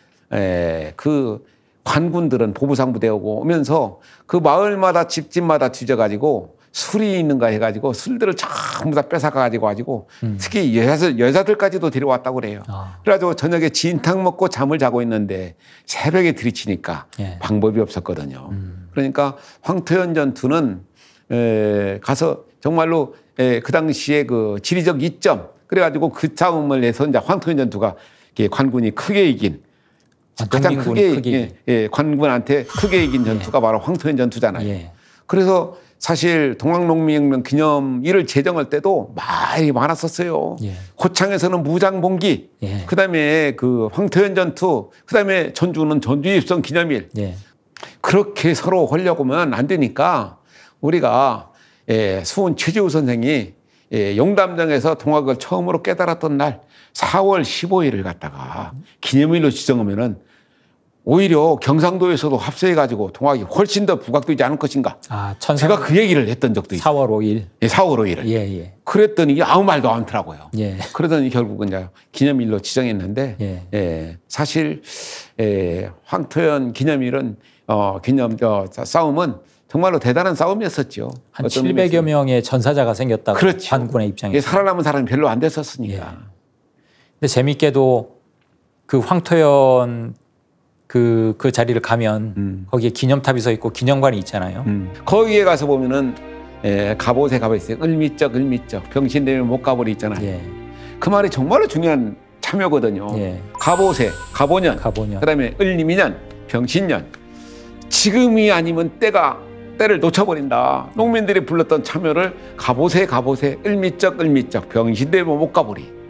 그 관군들은 보부상부대하고 오면서 그 마을마다 집집마다 뒤져가지고 술이 있는가 해가지고 술들을 전부 다 뺏어가가지고 가지고 음. 특히 여자, 여자들까지도 데려왔다고 그래요. 아. 그래가지고 저녁에 진탕 먹고 잠을 자고 있는데 새벽에 들이치니까 예. 방법이 없었거든요. 음. 그러니까 황토현 전투는 에, 가서 정말로 에, 그 당시에 그 지리적 이점 그래가지고 그 싸움을 해서 이제 황토현 전투가 관군이 크게 이긴 아, 가장 크게, 크게. 예, 예, 관군한테 크게 이긴 전투가 예. 바로 황토현 전투잖아요. 예. 그래서 사실 동학농민혁명 기념일을 제정할 때도 말이 많았었어요. 예. 고창에서는 무장봉기, 예. 그다음에 그 황토현 전투, 그다음에 전주는 전주입성 기념일. 예. 그렇게 서로 하려고 하면 안 되니까 우리가 예, 수훈 최지우 선생이 예, 용담정에서 동학을 처음으로 깨달았던 날 사월 십오일을 갖다가 기념일로 지정하면은 오히려 경상도에서도 합세해가지고 동학이 훨씬 더 부각되지 않을 것인가. 아, 천상... 제가 그 얘기를 했던 적도 있어요.
사월 오일.
예, 사월 오일을.
예, 예.
그랬더니 아무 말도 않더라고요.
예.
그러더니 결국은 이제 기념일로 지정했는데 예. 예, 사실 예, 황토현 기념일은 어, 기념 어, 싸움은 정말로 대단한 싸움이었었죠.
한 칠백여 명의 전사자가 생겼다고.
그렇죠.
관군의 입장에서.
예, 살아남은 사람이 별로 안 됐었으니까. 예.
근데 재밌게도 그 황토현 그, 그 자리를 가면 음. 거기에 기념탑이 서 있고 기념관이 있잖아요. 음.
거기에 가서 보면은 예, 갑옷에 가보 있어요. 을미적, 을미적. 병신 되면 못 가버리 있잖아요. 예. 그 말이 정말로 중요한 참여거든요. 예. 갑옷에, 갑오년, 갑오년. 그다음에 을미년, 병신년. 지금이 아니면 때가 때를 놓쳐버린다. 농민들이 불렀던 참여를 갑옷에, 갑옷에, 을미적, 을미적. 병신 되면 못 가버리.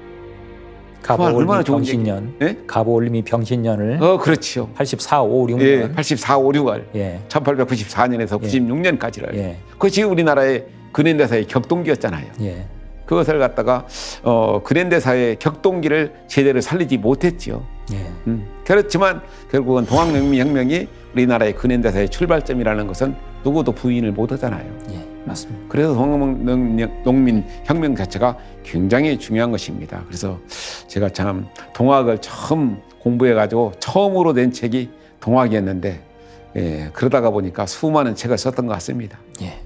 갑오을미 병신년, 네? 갑오을미 병신년을
어 그렇죠.
팔십사, 오, 육 년,
예, 팔십사, 오, 육월, 예. 천팔백구십사 년에서 예. 구십육 년까지를. 예. 그것이 우리나라의 근현대사의 격동기였잖아요. 예. 그것을 갖다가 어, 근현대사의 격동기를 제대로 살리지 못했지요. 예. 음, 그렇지만 결국은 동학농민혁명이 우리나라의 근현대사의 출발점이라는 것은 누구도 부인을 못하잖아요. 예.
맞습니다.
그래서 동학농민혁명 자체가 굉장히 중요한 것입니다. 그래서 제가 참 동학을 처음 공부해가지고 처음으로 낸 책이 동학이었는데 예, 그러다가 보니까 수많은 책을 썼던 것 같습니다.
예.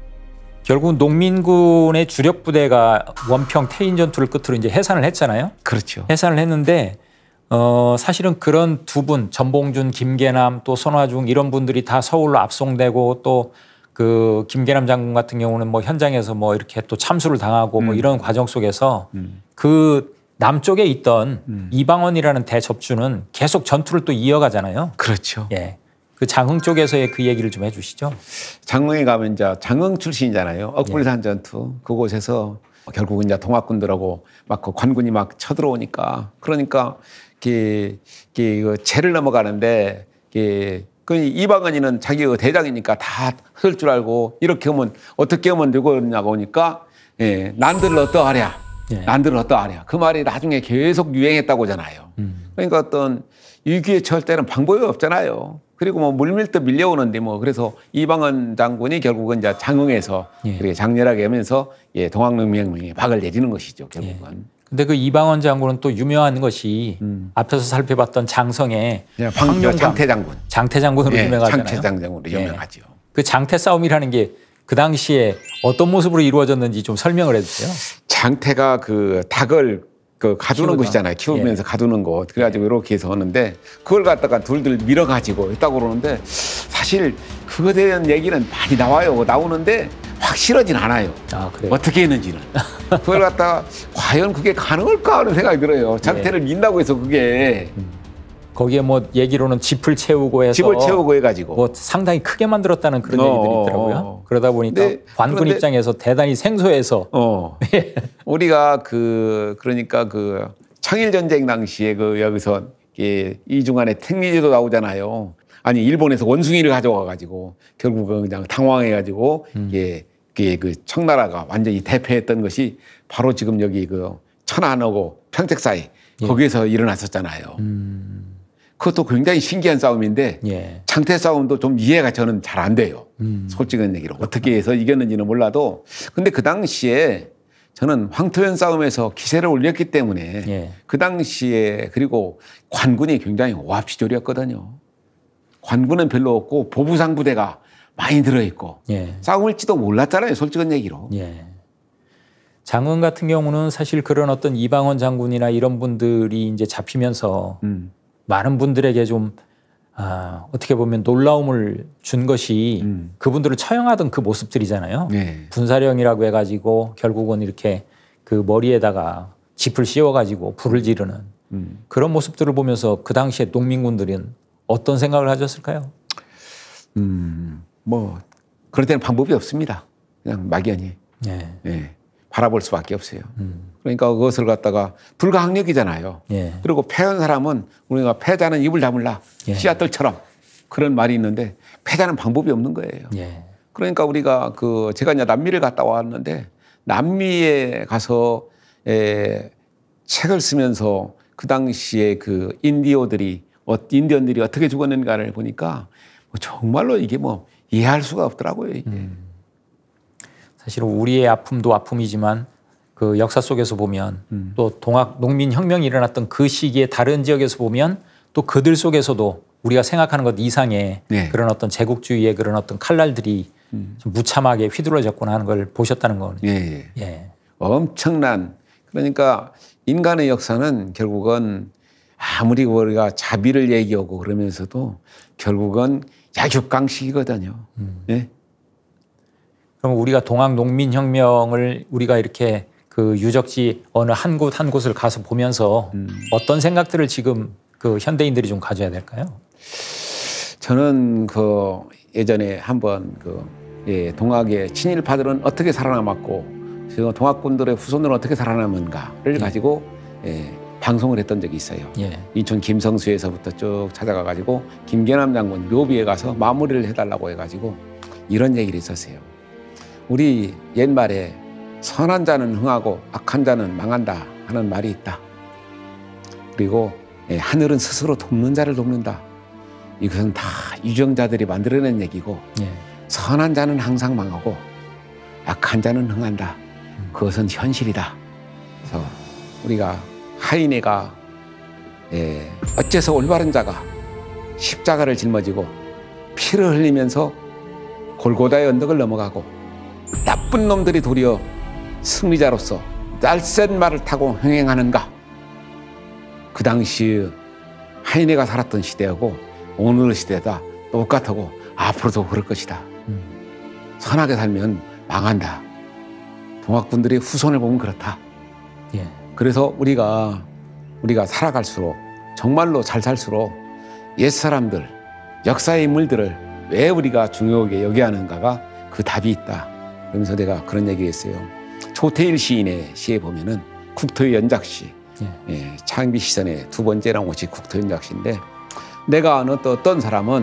결국 농민군의 주력 부대가 원평 태인 전투를 끝으로 이제 해산을 했잖아요.
그렇죠.
해산을 했는데 어, 사실은 그런 두 분, 전봉준, 김계남 또 손화중 이런 분들이 다 서울로 압송되고 또 그 김계남 장군 같은 경우는 뭐 현장에서 뭐 이렇게 또 참수를 당하고 음. 뭐 이런 과정 속에서 음. 그 남쪽에 있던 음. 이방원이라는 대접주는 계속 전투를 또 이어가잖아요.
그렇죠.
예. 그 장흥 쪽에서의 그 얘기를 좀 해주시죠.
장흥에 가면 이제 장흥 출신이잖아요. 억불산 예. 전투 그곳에서 결국은 이제 동학군들하고 막 그 관군이 막 쳐들어오니까 그러니까 그, 그 채를 넘어가는데 그 이방원이는 자기가 대장이니까 다 쓸 줄 알고 이렇게 하면 어떻게 하면 되겠냐고 하니까 예, 난들을 어떠하랴. 예. 난들을 어떠하랴. 그 말이 나중에 계속 유행했다고 하잖아요. 음. 그러니까 어떤 위기에 처할 때는 방법이 없잖아요. 그리고 뭐 물밀듯 밀려오는데 뭐 그래서 이방원 장군이 결국은 이제 장흥에서 예. 그렇게 장렬하게 하면서 예, 동학농민혁명에 박을 내리는 것이죠. 결국은. 예.
근데 그 이방원 장군은 또 유명한 것이 음. 앞에서 살펴봤던 장성의
황룡 장태 장군.
장태 장군으로
예,
유명하잖아요.
장태 장군으로 유명하죠.
예. 그 장태 싸움이라는 게 그 당시에 어떤 모습으로 이루어졌는지 좀 설명을 해주세요.
장태가 그 닭을 그 가두는 키우다. 것이잖아요. 키우면서 예. 가두는 것. 그래가지고 이렇게 해서 하는데 그걸 갖다가 둘둘 밀어가지고 했다고 그러는데 사실 그거에 대한 얘기는 많이 나와요. 나오는데 확실하진 않아요.
아, 그래요?
어떻게 했는지는. 그걸 갖다가 과연 그게 가능할까 하는 생각이 들어요. 장태를 예. 민다고 해서 그게.
음. 거기에 뭐 얘기로는 집을 채우고 해서
집을 채우고 해가지고
뭐 상당히 크게 만들었다는 그런 어, 얘기들이 있더라고요. 어. 그러다 보니까 네, 관군 그런데, 입장에서 대단히 생소해서
어. 우리가 그 그러니까 그 청일 전쟁 당시에 그 여기서 이중환의 택리지도 나오잖아요. 아니 일본에서 원숭이를 가져와 가지고 결국은 그냥 당황해가지고 음. 예, 그 청나라가 완전히 대패했던 것이 바로 지금 여기 그 천안하고 평택 사이 예. 거기에서 일어났었잖아요. 음. 그것도 굉장히 신기한 싸움인데 예. 장태 싸움도 좀 이해가 저는 잘 안 돼요. 음. 솔직한 얘기로. 어떻게 해서 이겼는지는 몰라도. 근데 그 당시에 저는 황토현 싸움에서 기세를 올렸기 때문에 예. 그 당시에 그리고 관군이 굉장히 오합지졸이었거든요. 관군은 별로 없고 보부상 부대가 많이 들어있고 예. 싸움일지도 몰랐잖아요. 솔직한 얘기로.
예. 장흥 같은 경우는 사실 그런 어떤 이방원 장군이나 이런 분들이 이제 잡히면서 음. 많은 분들에게 좀 아, 어떻게 보면 놀라움을 준 것이 음. 그분들을 처형하던 그 모습들이잖아요. 네. 분사령이라고 해가지고 결국은 이렇게 그 머리에다가 짚을 씌워가지고 불을 지르는 음. 그런 모습들을 보면서 그 당시에 농민군들은 어떤 생각을 하셨을까요?
음, 뭐 그럴 때는 방법이 없습니다. 그냥 막연히 네. 네. 바라볼 수밖에 없어요. 음. 그러니까 그것을 갖다가 불가항력이잖아요. 예. 그리고 패한 사람은 우리가 패자는 입을 다물라. 예. 씨앗들처럼 그런 말이 있는데 패자는 방법이 없는 거예요. 예. 그러니까 우리가 그 제가 이제 남미를 갔다 왔는데 남미에 가서 에 책을 쓰면서 그 당시에 그 인디오들이 인디언들이 어떻게 죽었는가를 보니까 정말로 이게 뭐 이해할 수가 없더라고요. 이게. 음.
사실 우리의 아픔도 아픔이지만 그 역사 속에서 보면 음. 또 동학 농민 혁명이 일어났던 그 시기에 다른 지역에서 보면 또 그들 속에서도 우리가 생각하는 것 이상의 네. 그런 어떤 제국주의의 그런 어떤 칼날들이 음. 좀 무참하게 휘둘러졌구나 하는 걸 보셨다는 거는.
예. 예. 엄청난 그러니까 인간의 역사는 결국은 아무리 우리가 자비를 얘기하고 그러면서도 결국은 약육강식이거든요. 음. 예.
그럼 우리가 동학 농민혁명을 우리가 이렇게 그 유적지 어느 한 곳 한 곳을 가서 보면서 음. 어떤 생각들을 지금 그 현대인들이 좀 가져야 될까요?
저는 그 예전에 한번 그 예, 동학의 친일파들은 어떻게 살아남았고 지금 동학군들의 후손들은 어떻게 살아남은가를 예. 가지고 예, 방송을 했던 적이 있어요. 예. 인천 김성수에서부터 쭉 찾아가 가지고 김계남 장군 묘비에 가서 마무리를 해달라고 해가지고 이런 얘기를 했었어요. 우리 옛말에 선한 자는 흥하고 악한 자는 망한다 하는 말이 있다. 그리고 하늘은 스스로 돕는 자를 돕는다. 이것은 다 유정자들이 만들어낸 얘기고 예. 선한 자는 항상 망하고 악한 자는 흥한다. 그것은 현실이다. 그래서 우리가 하인애가 예, 어째서 올바른 자가 십자가를 짊어지고 피를 흘리면서 골고다의 언덕을 넘어가고 나쁜 놈들이 도리어 승리자로서 날쌘 말을 타고 흥행하는가. 그 당시 하인애가 살았던 시대하고 오늘의 시대다 똑같고 앞으로도 그럴 것이다. 음. 선하게 살면 망한다. 동학군들의 후손을 보면 그렇다. 예. 그래서 우리가 우리가 살아갈수록 정말로 잘 살수록 옛사람들, 역사의 인물들을 왜 우리가 중요하게 여겨야 하는가가 그 답이 있다. 그러면서 내가 그런 얘기를 했어요. 조태일 시인의 시에 보면은 국토의 연작시, 예. 예, 창비 시선의 두 번째 나온 것이 국토의 연작시인데, 내가 아는 또 어떤 사람은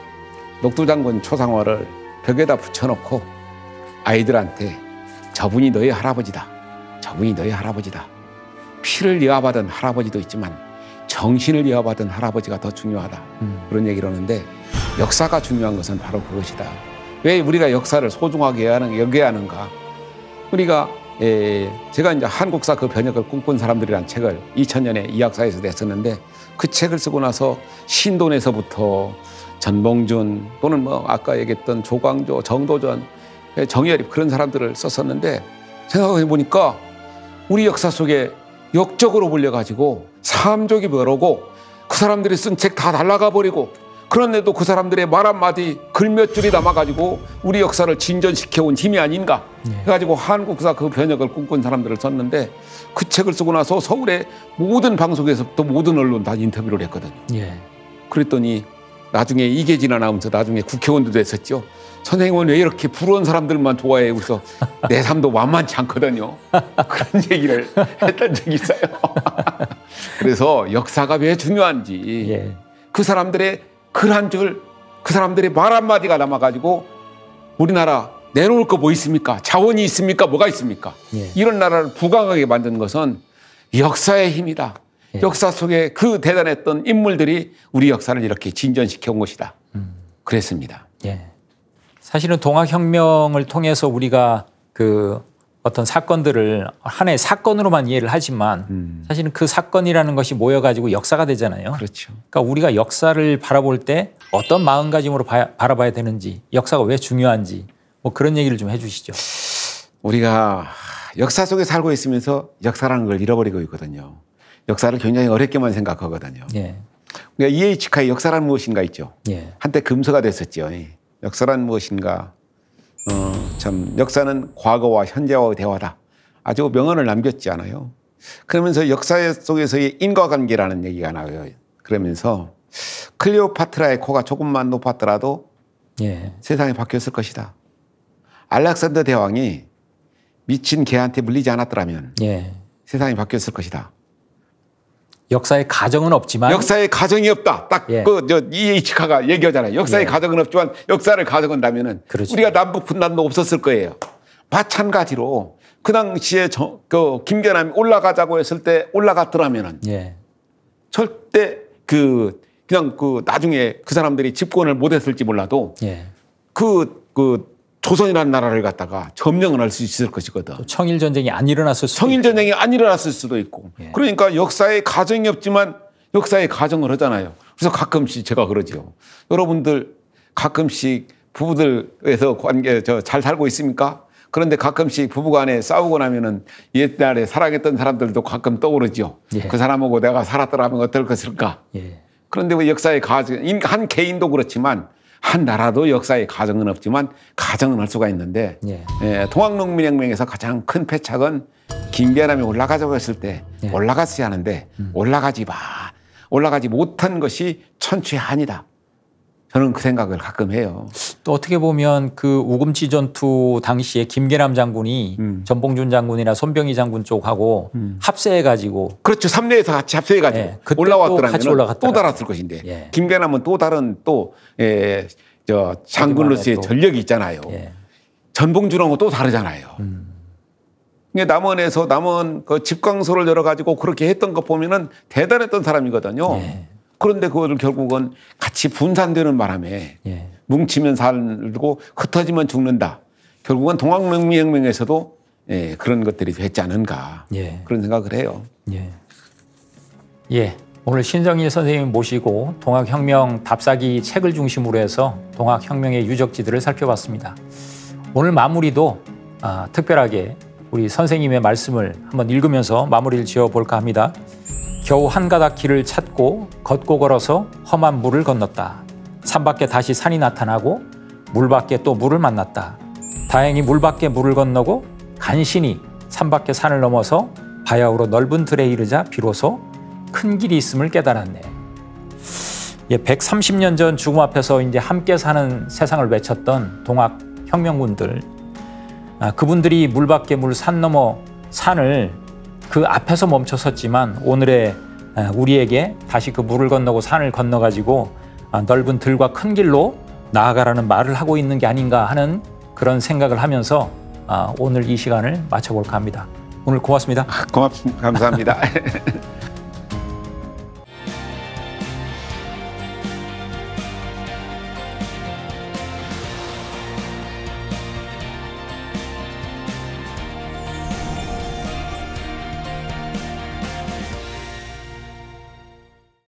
녹두장군 초상화를 벽에다 붙여놓고 아이들한테 저분이 너희 할아버지다. 저분이 너희 할아버지다. 피를 이어받은 할아버지도 있지만 정신을 이어받은 할아버지가 더 중요하다. 음. 그런 얘기를 하는데, 역사가 중요한 것은 바로 그것이다. 왜 우리가 역사를 소중하게 여겨야 하는가? 우리가 에, 제가 이제 한국사 그 변혁을 꿈꾼 사람들이라는 책을 이천 년에 이학사에서 냈었는데, 그 책을 쓰고 나서 신돈에서부터 전봉준 또는 뭐 아까 얘기했던 조광조, 정도전, 정여립 그런 사람들을 썼었는데, 생각해 보니까 우리 역사 속에 역적으로 불려가지고 삼족이 벌어고 그 사람들이 쓴 책 다 날아가 버리고, 그런데도 그 사람들의 말 한마디 글 몇 줄이 남아가지고 우리 역사를 진전시켜온 힘이 아닌가 해가지고 한국사 그 변혁을 꿈꾼 사람들을 썼는데, 그 책을 쓰고 나서 서울의 모든 방송에서부터 모든 언론 다 인터뷰를 했거든요. 예. 그랬더니 나중에 이계진 아나운서 나중에 국회의원도 됐었죠. 선생님은 왜 이렇게 부러운 사람들만 좋아해? 그래서 내 삶도 만만치 않거든요. 그런 얘기를 했던 적이 있어요. 그래서 역사가 왜 중요한지, 예. 그 사람들의 글 한 줄, 그 사람들의 말 한마디가 남아가지고 우리나라 내놓을 거 뭐 있습니까? 자원이 있습니까? 뭐가 있습니까? 예. 이런 나라를 부강하게 만든 것은 역사의 힘이다. 예. 역사 속에 그 대단했던 인물들이 우리 역사를 이렇게 진전시켜 온 것이다. 음. 그랬습니다.
예. 사실은 동학혁명을 통해서 우리가 그 어떤 사건들을 하나의 사건으로만 이해를 하지만 음. 사실은 그 사건이라는 것이 모여가지고 역사가 되잖아요.
그렇죠.
그러니까 우리가 역사를 바라볼 때 어떤 마음가짐으로 바, 바라봐야 되는지, 역사가 왜 중요한지 뭐 그런 얘기를 좀 해주시죠.
우리가 역사 속에 살고 있으면서 역사라는 걸 잃어버리고 있거든요. 역사를 굉장히 어렵게만 생각하거든요. 예. 우리가 이에이치카의 역사란 무엇인가 있죠. 예. 한때 금서가 됐었죠. 역사란 무엇인가. 어, 참 역사는 과거와 현재와의 대화다. 아주 명언을 남겼지 않아요. 그러면서 역사 속에서의 인과관계라는 얘기가 나와요. 그러면서 클레오파트라의 코가 조금만 높았더라도 예. 세상이 바뀌었을 것이다. 알렉산더 대왕이 미친 개한테 물리지 않았더라면 예. 세상이 바뀌었을 것이다.
역사의 가정은 없지만
역사의 가정이 없다. 딱 그 저 이에이치카가 얘기하잖아요. 역사의 예. 가정은 없지만 역사를 가져간다면은 그렇죠. 우리가 남북 분단도 없었을 거예요. 마찬가지로 그 당시에 저, 그 김계남이 올라가자고 했을 때 올라갔더라면은 예. 절대 그 그냥 그 나중에 그 사람들이 집권을 못했을지 몰라도 예. 그 그 조선이라는 나라를 갖다가 점령을 할 수 있을 것이거든.
청일 전쟁이 안 일어났을 수도
청일 전쟁이 안 일어났을 수도 있고. 예. 그러니까 역사의 가정이 없지만 역사의 가정을 하잖아요. 그래서 가끔씩 제가 그러죠. 여러분들 가끔씩 부부들에서 관계 저 잘 살고 있습니까? 그런데 가끔씩 부부간에 싸우고 나면은 옛날에 사랑했던 사람들도 가끔 떠오르죠. 예. 그 사람하고 내가 살았더라면 어떨 것일까? 예. 그런데 왜 역사의 가정, 한 개인도 그렇지만 한 나라도 역사의 가정은 없지만 가정은 할 수가 있는데 예. 예, 동학농민혁명에서 가장 큰 패착은 김계남이 올라가자고 했을 때 예. 올라갔어야 하는데 음. 올라가지 마. 올라가지 못한 것이 천추의 한이다. 저는 그 생각을 가끔 해요.
또 어떻게 보면 그 우금치 전투 당시에 김계남 장군이 음. 전봉준 장군이나 손병희 장군 쪽하고 음. 합세해가지고
그렇죠. 삼내에서 같이 합세해가지고 예. 올라왔더라면 또 달았을 것인데 예. 김계남은 또 다른 또 예, 저 장군으로서의 또. 전력이 있잖아요. 예. 전봉준하고 또 다르잖아요. 음. 남원에서 남원 그 집광소를 열어가지고 그렇게 했던 거 보면은 대단했던 사람이거든요. 예. 그런데 그거를 결국은 같이 분산되는 바람에 예. 뭉치면 살고 흩어지면 죽는다. 결국은 동학농민혁명에서도 예, 그런 것들이 됐지 않은가
예.
그런 생각을 해요.
예. 예. 오늘 신정일 선생님 모시고 동학혁명 답사기 책을 중심으로 해서 동학혁명의 유적지들을 살펴봤습니다. 오늘 마무리도 아, 특별하게 우리 선생님의 말씀을 한번 읽으면서 마무리를 지어볼까 합니다. 겨우 한 가닥 길을 찾고 걷고 걸어서 험한 물을 건넜다. 산 밖에 다시 산이 나타나고 물 밖에 또 물을 만났다. 다행히 물 밖에 물을 건너고 간신히 산 밖에 산을 넘어서 바야흐로 넓은 들에 이르자 비로소 큰 길이 있음을 깨달았네. 예, 백삼십 년 전 죽음 앞에서 이제 함께 사는 세상을 외쳤던 동학 혁명군들, 아, 그분들이 물 밖에 물, 산 너머 산을 그 앞에서 멈춰섰지만 오늘의 우리에게 다시 그 물을 건너고 산을 건너가지고 넓은 들과 큰 길로 나아가라는 말을 하고 있는 게 아닌가 하는 그런 생각을 하면서 오늘 이 시간을 마쳐볼까 합니다. 오늘 고맙습니다.
고맙습니다. 감사합니다.